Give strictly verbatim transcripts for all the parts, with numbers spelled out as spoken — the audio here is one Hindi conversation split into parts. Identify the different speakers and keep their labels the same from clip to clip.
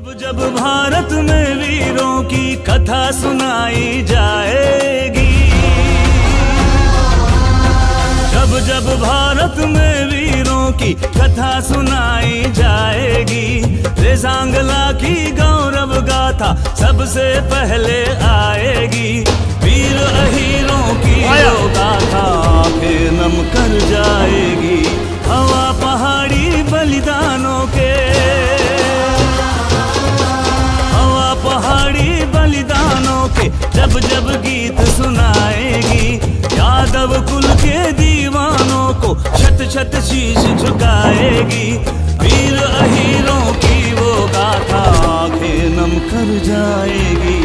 Speaker 1: जब जब भारत में वीरों की कथा सुनाई जाएगी, जब जब भारत में वीरों की कथा सुनाई जाएगी, रेजांगला की गौरव गाथा सबसे पहले आएगी। वीर अहीरों की वो गाथा आंखें नम कर जाएगी। हवा पहाड़ी बलिदानों के, हवा पहाड़ी बलिदानों के जब जब गीत सुनाएगी, यादव कुल के दीवानों को छत छत शीश झुकाएगी। वीर अहीरों की वो गाथा आंखें नम कर जाएगी।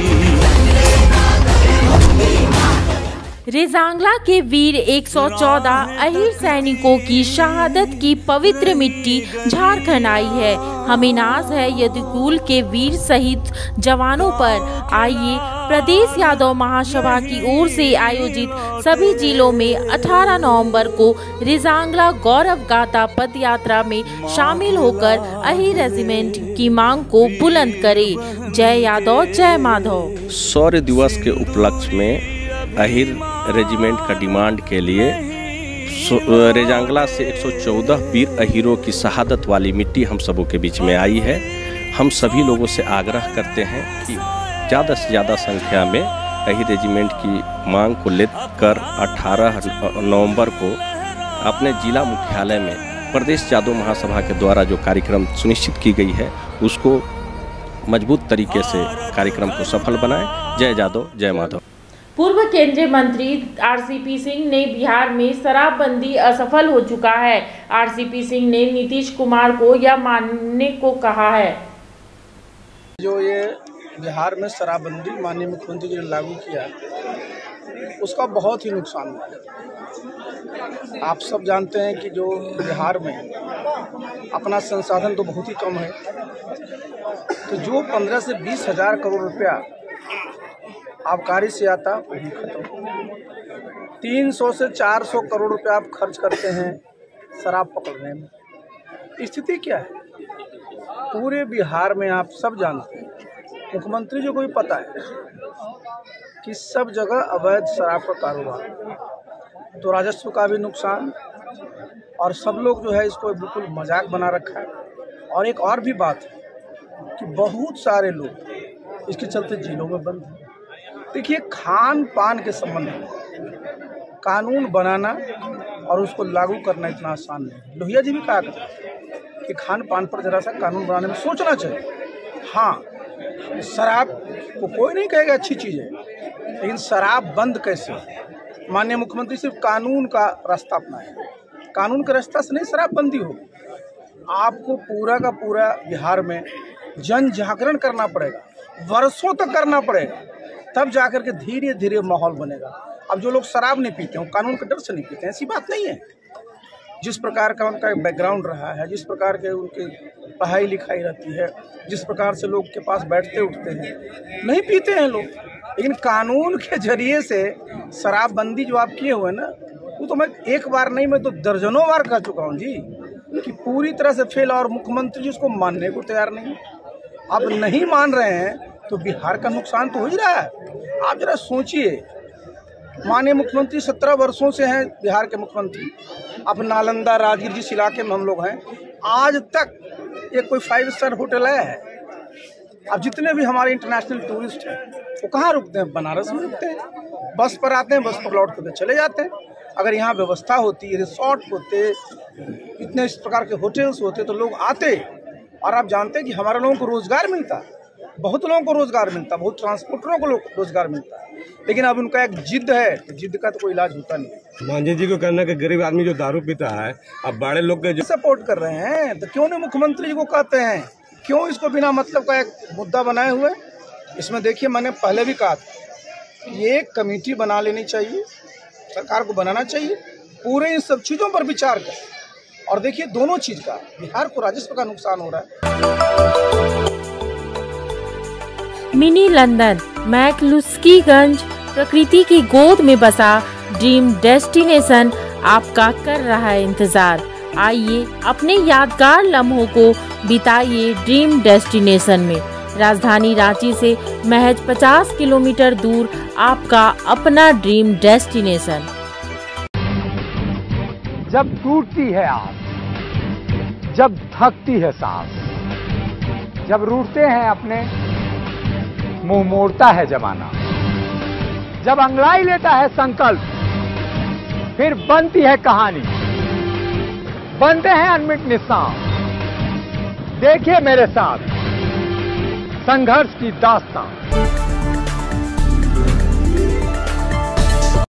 Speaker 2: रेजांगला के वीर एक सौ चौदह अहीर सैनिकों की शहादत की पवित्र मिट्टी झारखंड आई है। हमें नाज है यदुकुल के वीर शहीद जवानों पर। आइए प्रदेश यादव महासभा की ओर से आयोजित सभी जिलों में अठारह नवंबर को रेजांगला गौरव गाथा पद यात्रा में शामिल होकर अहीर रेजिमेंट की मांग को बुलंद करें। जय यादव जय माधव।
Speaker 3: शौर्य दिवस के उपलक्ष्य में अहीर रेजिमेंट का डिमांड के लिए रेजांगला से एक सौ चौदह वीर अहीरों की शहादत वाली मिट्टी हम सबों के बीच में आई है। हम सभी लोगों से आग्रह करते हैं कि ज़्यादा से ज़्यादा संख्या में अहीर रेजिमेंट की मांग को लेकर अठारह नवंबर को अपने जिला मुख्यालय में प्रदेश यादव महासभा के द्वारा जो कार्यक्रम सुनिश्चित की गई है उसको मजबूत तरीके से कार्यक्रम को सफल बनाएं। जय यादव जय माधव।
Speaker 2: पूर्व केंद्रीय मंत्री आरसीपी सिंह ने बिहार में शराबबंदी असफल हो चुका है। आरसीपी सिंह ने नीतीश कुमार को यह मानने को कहा है।
Speaker 4: जो ये बिहार में शराबबंदी माननीय मुख्यमंत्री जी ने लागू किया उसका बहुत ही नुकसान हुआ। आप सब जानते हैं कि जो बिहार में अपना संसाधन तो बहुत ही कम है, तो जो पंद्रह से बीस हजार करोड़ रुपया आबकारी से आता वही खत्म। तीन सौ से चार सौ करोड़ रुपया आप खर्च करते हैं शराब पकड़ने में। स्थिति क्या है पूरे बिहार में? आप सब जानते हैं, मुख्यमंत्री जी को भी पता है कि सब जगह अवैध शराब का कारोबार, तो राजस्व का भी नुकसान, और सब लोग जो है इसको बिल्कुल मजाक बना रखा है। और एक और भी बात है कि बहुत सारे लोग इसके चलते जेलों में बंद हैं। देखिए, खान पान के संबंध में कानून बनाना और उसको लागू करना इतना आसान नहीं। लोहिया जी भी कहा करते हैं कि खान पान पर जरा सा कानून बनाने में सोचना चाहिए। हाँ, शराब को कोई नहीं कहेगा अच्छी चीज़ है, लेकिन शराब बंद कैसे? माननीय मुख्यमंत्री सिर्फ कानून का रास्ता अपनाए, कानून के रास्ता से नहीं शराब बंदी होगी। आपको पूरा का पूरा बिहार में जन जागरण करना पड़ेगा, वर्षों तक करना पड़ेगा, तब जाकर के धीरे धीरे माहौल बनेगा। अब जो लोग शराब नहीं पीते हैं कानून के डर से नहीं पीते हैं, ऐसी बात नहीं है। जिस प्रकार का उनका बैकग्राउंड रहा है, जिस प्रकार के उनकी पढ़ाई लिखाई रहती है, जिस प्रकार से लोग के पास बैठते उठते हैं, नहीं पीते हैं लोग। लेकिन कानून के जरिए से शराबबंदी जो आप किए हुए ना, वो तो मैं एक बार नहीं, मैं तो दर्जनों बार कह चुका हूँ जी कि पूरी तरह से फेल, और मुख्यमंत्री जी उसको मानने को तैयार नहीं। अब नहीं मान रहे हैं तो बिहार का नुकसान तो हो ही रहा है। आप जरा सोचिए, माननीय मुख्यमंत्री सत्रह वर्षों से हैं बिहार के मुख्यमंत्री। अब नालंदा राजगीर जिस इलाके में हम लोग हैं, आज तक एक कोई फाइव स्टार होटल है? अब जितने भी हमारे इंटरनेशनल टूरिस्ट हैं वो कहाँ रुकते हैं? बनारस में रुकते हैं। बस पर आते हैं, बस पर लौट कर चले जाते हैं। अगर यहाँ व्यवस्था होती, रिसोर्ट होते, इतने इस प्रकार के होटल्स होते तो लोग आते। और आप जानते हैं कि हमारे लोगों को रोज़गार मिलता, बहुत लोगों को रोज़गार मिलता, बहुत ट्रांसपोर्टरों को रोज़गार मिलता है। लेकिन अब उनका एक जिद है, तो जिद का तो कोई इलाज होता नहीं।
Speaker 5: मांझी जी को कहना कि गरीब आदमी जो दारू पीता है, अब बड़े लोग के जो
Speaker 4: सपोर्ट कर रहे हैं, तो क्यों नहीं मुख्यमंत्री जी को कहते हैं? क्यों इसको बिना मतलब का एक मुद्दा बनाए हुए? इसमें देखिए, मैंने पहले भी कहा था, ये कमेटी बना लेनी चाहिए, सरकार को बनाना चाहिए, पूरे इन सब चीज़ों पर विचार कर। और देखिए, दोनों चीज़ का बिहार को राजस्व का नुकसान हो रहा है।
Speaker 2: मिनी लंदन मैक्लुस्कीगंज प्रकृति की गोद में बसा ड्रीम डेस्टिनेशन आपका कर रहा है इंतजार। आइए अपने यादगार लम्हों को बिताइए ड्रीम डेस्टिनेशन में। राजधानी रांची से महज पचास किलोमीटर दूर आपका अपना ड्रीम डेस्टिनेशन।
Speaker 6: जब टूटती है आस, जब थकती है सांस, जब रूठते हैं अपने, मुंह मोड़ता है जमाना, जब अंगड़ाई लेता है संकल्प, फिर बनती है कहानी, बनते हैं अनमिट निशान। देखिए मेरे साथ संघर्ष की दास्तान।